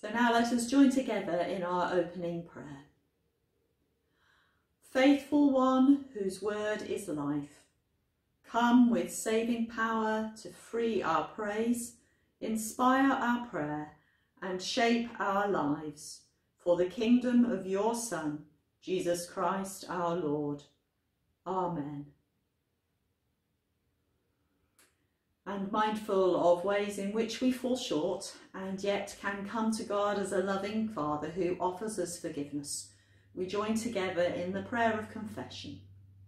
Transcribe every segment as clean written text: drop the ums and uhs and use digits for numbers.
So now let us join together in our opening prayer. Faithful One, whose word is life, come with saving power to free our praise, inspire our prayer, and shape our lives for the kingdom of your Son, Jesus Christ our Lord. Amen. And mindful of ways in which we fall short and yet can come to God as a loving Father who offers us forgiveness, we join together in the prayer of confession.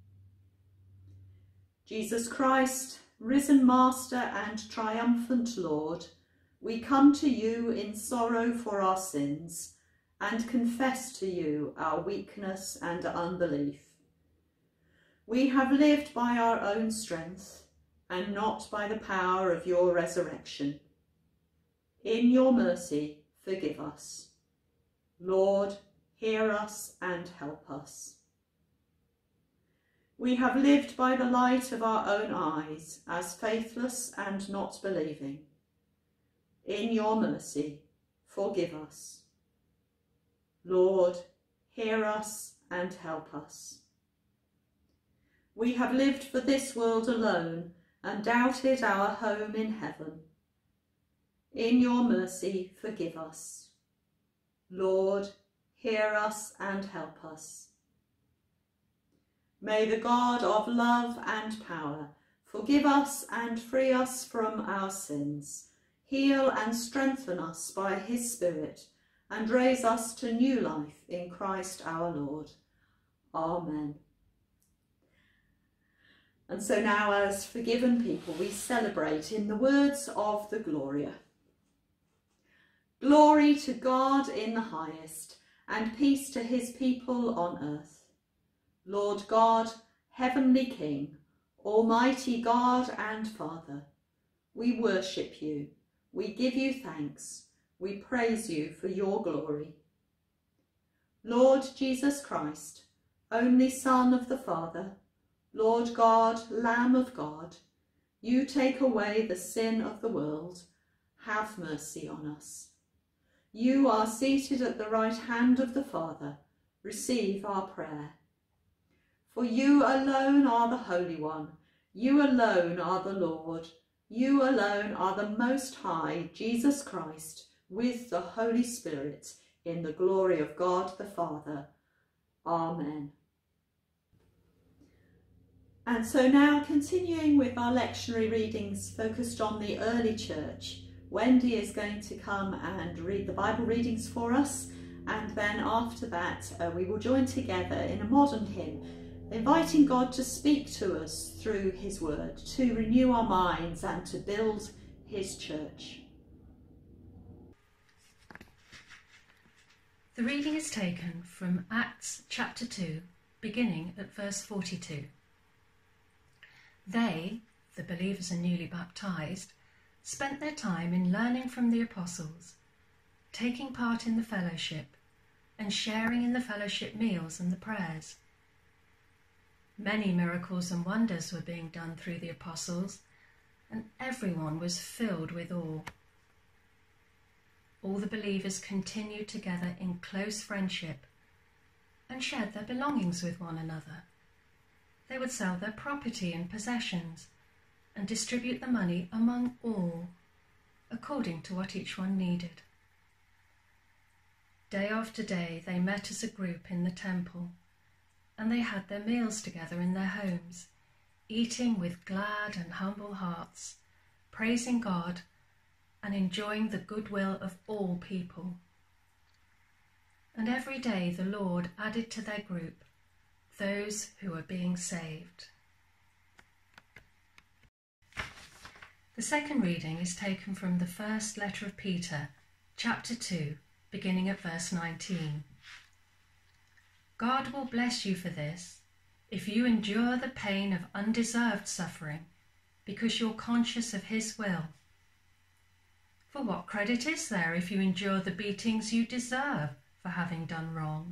Jesus Christ, risen Master and triumphant Lord, we come to you in sorrow for our sins and confess to you our weakness and unbelief. We have lived by our own strength and not by the power of your resurrection. In your mercy, forgive us. Lord, hear us and help us. We have lived by the light of our own eyes as faithless and not believing. In your mercy, forgive us. Lord, hear us and help us. We have lived for this world alone and doubted our home in heaven. In your mercy, forgive us. Lord, hear us and help us. May the God of love and power forgive us and free us from our sins, heal and strengthen us by his Spirit, and raise us to new life in Christ our Lord. Amen. And so now, as forgiven people, we celebrate in the words of the Gloria. Glory to God in the highest, and peace to his people on earth. Lord God, heavenly King, almighty God and Father, we worship you, we give you thanks, we praise you for your glory. Lord Jesus Christ, only Son of the Father, Lord God, Lamb of God, you take away the sin of the world, have mercy on us. You are seated at the right hand of the Father, receive our prayer. For you alone are the Holy One, you alone are the Lord, you alone are the Most High, Jesus Christ, with the Holy Spirit, in the glory of God the Father. Amen. And so now, continuing with our lectionary readings focused on the early church, Wendy is going to come and read the Bible readings for us, and then after that we will join together in a modern hymn, inviting God to speak to us through his word, to renew our minds and to build his church. The reading is taken from Acts chapter 2, beginning at verse 42. They, the believers and newly baptized, spent their time in learning from the apostles, taking part in the fellowship, and sharing in the fellowship meals and the prayers. Many miracles and wonders were being done through the apostles, and everyone was filled with awe. All the believers continued together in close friendship and shared their belongings with one another. They would sell their property and possessions and distribute the money among all, according to what each one needed. Day after day they met as a group in the temple, and they had their meals together in their homes, eating with glad and humble hearts, praising God and enjoying the goodwill of all people. And every day the Lord added to their group those who were being saved. The second reading is taken from the first letter of Peter, chapter 2, beginning at verse 19. God will bless you for this, if you endure the pain of undeserved suffering, because you're conscious of his will. For what credit is there if you endure the beatings you deserve for having done wrong?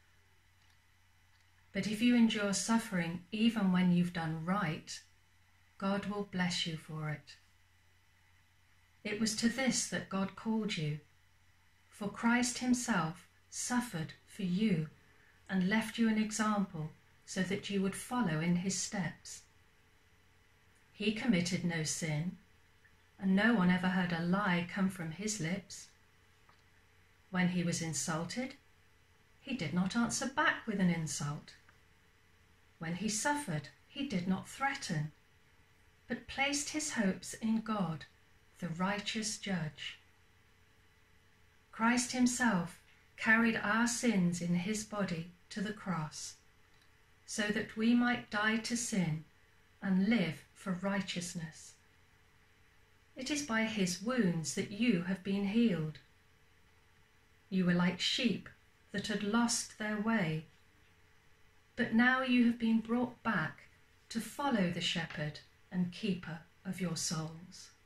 But if you endure suffering even when you've done right, God will bless you for it. It was to this that God called you, For Christ himself suffered for you and left you an example so that you would follow in his steps. He committed no sin, and no one ever heard a lie come from his lips. When he was insulted, he did not answer back with an insult. When he suffered, he did not threaten, but placed his hopes in God, the righteous judge. Christ himself carried our sins in his body to the cross, so that we might die to sin and live for righteousness. It is by his wounds that you have been healed. You were like sheep that had lost their way, but now you have been brought back to follow the shepherd and keeper of your souls.